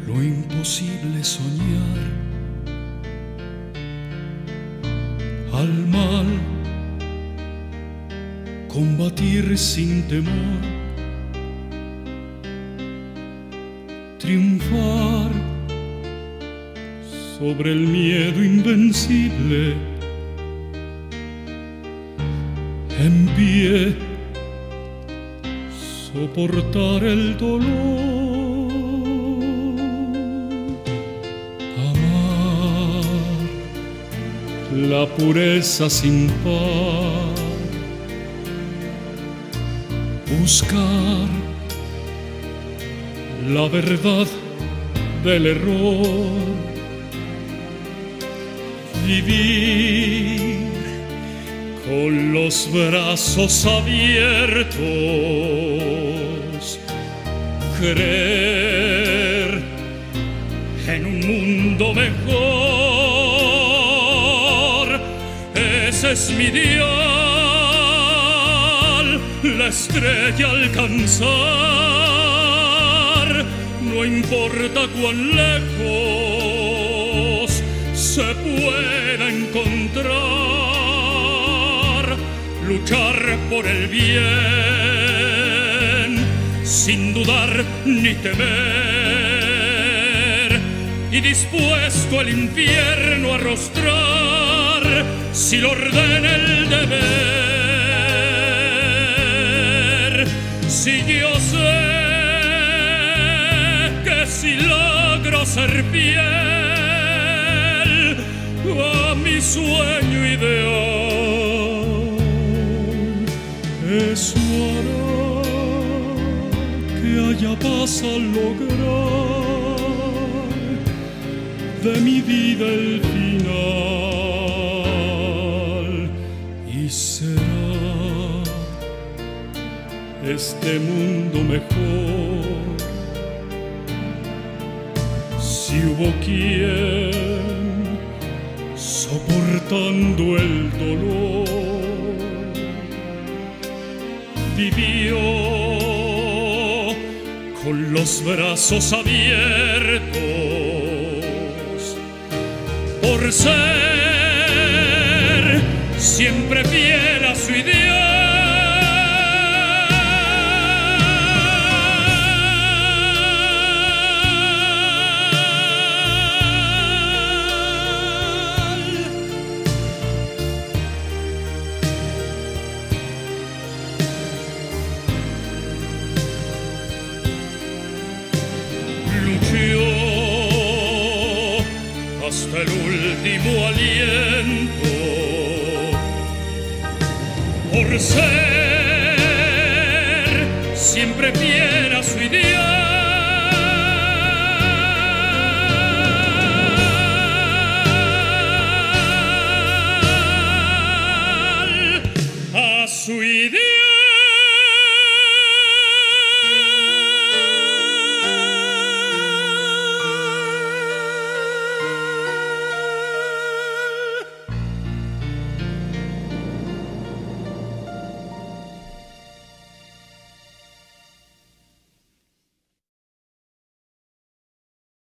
lo imposible soñar, al mal combatir sin temor, triunfar sobre el miedo invencible, en pie soportar el dolor, amar la pureza sin par, buscar la verdad del error, vivir con los brazos abiertos, creer en un mundo mejor. Ese es mi dial, la estrella alcanzar, no importa cuán lejos se pueda encontrar, luchar por el bien sin dudar ni temer, y dispuesto el infierno a arrostrar si lo ordena el deber. Si yo sé que si logro ser fiel a mi sueño ideal, eso hará que haya paz al lograr de mi vida el final, y será este mundo mejor si hubo quien, soportando el dolor, vivió con los brazos abiertos, por ser siempre fiel a su ideal. Hasta el último aliento, por ser siempre fiel a su ideal.